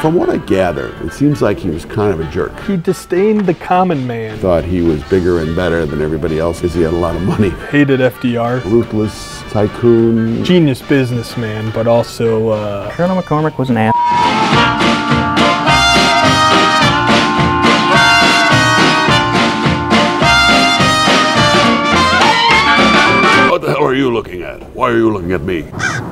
From what I gather, it seems like he was kind of a jerk. He disdained the common man. Thought he was bigger and better than everybody else because he had a lot of money. Hated FDR. Ruthless tycoon. Genius businessman, but also Colonel McCormick was an ass. What the hell are you looking at? Why are you looking at me?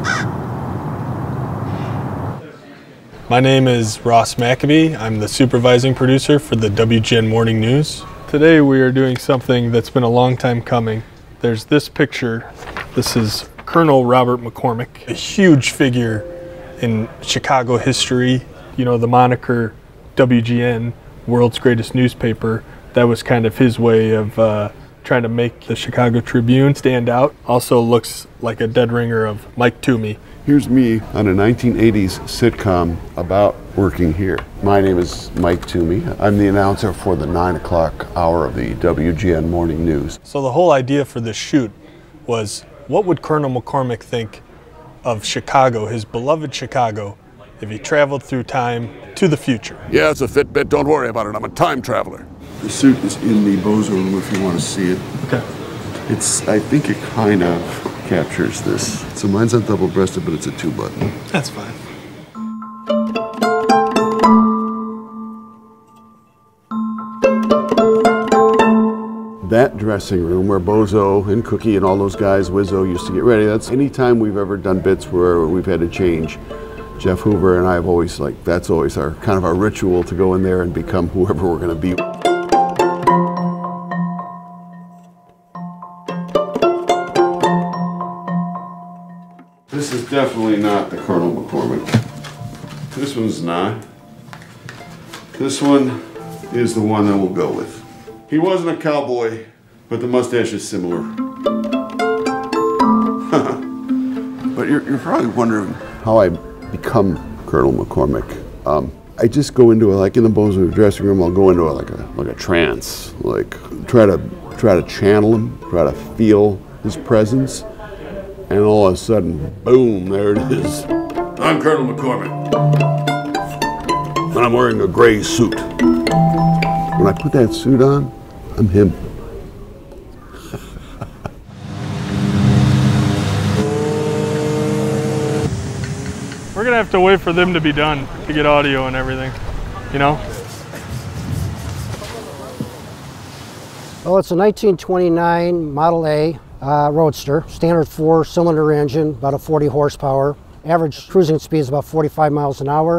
My name is Ross McAbee. I'm the supervising producer for the WGN Morning News. Today we are doing something that's been a long time coming. There's this picture. This is Colonel Robert McCormick, a huge figure in Chicago history. You know, the moniker WGN, world's greatest newspaper, that was kind of his way of trying to make the Chicago Tribune stand out. Also looks like a dead ringer of Mike Toomey. Here's me on a 1980s sitcom about working here. My name is Mike Toomey. I'm the announcer for the 9 o'clock hour of the WGN Morning News. So the whole idea for this shoot was, what would Colonel McCormick think of Chicago, his beloved Chicago, if he traveled through time to the future? Yeah, it's a Fitbit. Don't worry about it. I'm a time traveler. The suit is in the Bozo room if you want to see it. Okay. I think it kind of captures this. So mine's not double-breasted, but it's a 2-button. That's fine. That dressing room where Bozo and Cookie and all those guys, Wizzo, used to get ready, that's any time we've ever done bits where we've had to change. Jeff Hoover and I have always, that's always our kind of our ritual to go in there and become whoever we're going to be. This is definitely not the Colonel McCormick. This one's not. This one is the one that we'll go with. He wasn't a cowboy, but the mustache is similar. But you're probably wondering how I become Colonel McCormick. I just go into like in the Bozo dressing room, I'll go into like a trance, try to channel him, try to feel his presence. And all of a sudden, boom, there it is. I'm Colonel McCormick. And I'm wearing a gray suit. When I put that suit on, I'm him. We're gonna have to wait for them to be done to get audio and everything, you know? Well, it's a 1929 Model A Roadster, standard 4-cylinder engine, about a 40 horsepower. Average cruising speed is about 45 miles an hour.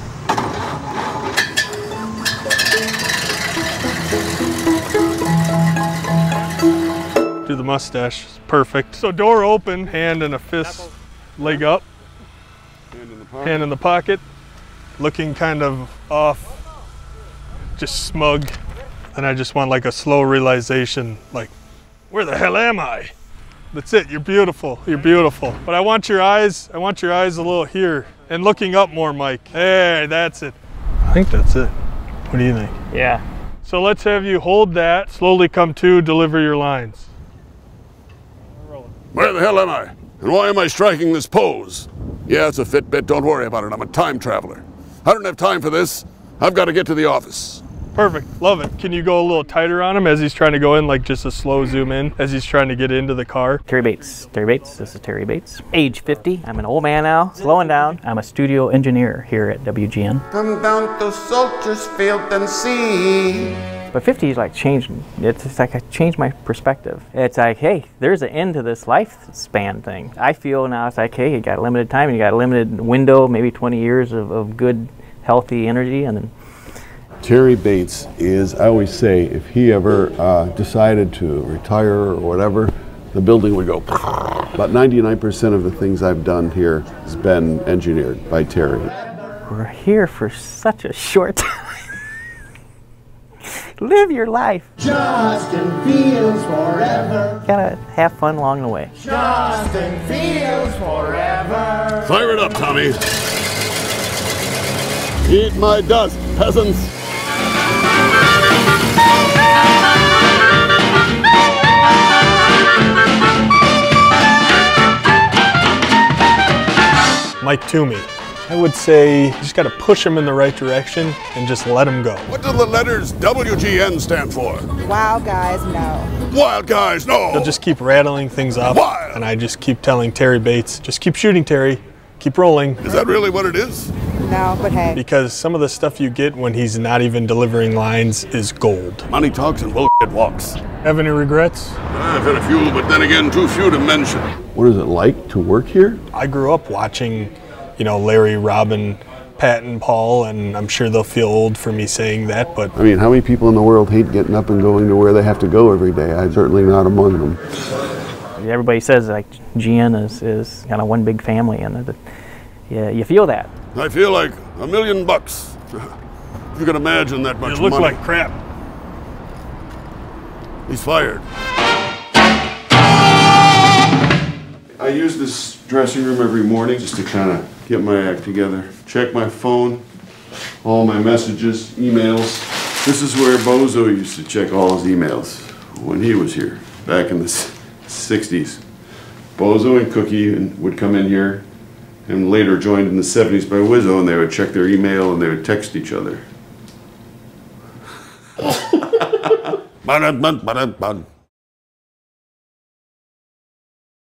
Do the mustache, perfect. So door open, hand in a fist, leg up, hand in the pocket, looking kind of off, just smug. And I just want like a slow realization, like, where the hell am I? That's it, you're beautiful, you're beautiful. But I want your eyes a little here, and looking up more, Mike. Hey, that's it. I think that's it. What do you think? Yeah. So let's have you hold that, slowly come to, deliver your lines. Where the hell am I? And why am I striking this pose? Yeah, it's a Fitbit. Don't worry about it. I'm a time traveler. I don't have time for this. I've got to get to the office. Perfect, love it. Can you go a little tighter on him as he's trying to go in, like just a slow zoom in as he's trying to get into the car? Terry Bates, this is Terry Bates. Age 50, I'm an old man now, slowing down. I'm a studio engineer here at WGN. Come down to Soldiers Field and see. But 50 is like changed, it's like I changed my perspective. It's like, hey, there's an end to this lifespan thing. I feel now it's like, hey, you got a limited time, you got a limited window, maybe 20 years of good, healthy energy, and then Terry Bates is, I always say, if he ever decided to retire or whatever, the building would go. About 99% of the things I've done here has been engineered by Terry. We're here for such a short time. Live your life. Justin Fields forever. Gotta have fun along the way. Justin Fields forever. Fire it up, Tommy. Eat my dust, peasants. Mike Toomey. I would say you just got to push them in the right direction and just let them go. What do the letters WGN stand for? Wild guys, no. Wild guys, no! They'll just keep rattling things up, Wild. and I just keep telling Terry Bates, just keep shooting, Terry. Keep rolling. Is that really what it is? No, but hey. Because some of the stuff you get when he's not even delivering lines is gold. Money talks and bullshit walks. Have any regrets? I've had a few, but then again, too few to mention. What is it like to work here? I grew up watching, Larry, Robin, Pat, and Paul, and I'm sure they'll feel old for me saying that, but... I mean, how many people in the world hate getting up and going to where they have to go every day? I'm certainly not among them. Everybody says like GN is kind of one big family, and you feel that. I feel like $1 million. You can imagine that much You look money. like crap. He's fired. I use this dressing room every morning just to kind of get my act together. Check my phone, all my messages, emails. This is where Bozo used to check all his emails when he was here, back in the 60s. Bozo and Cookie would come in here and later joined in the 70s by Wizzo, and they would check their email and they would text each other.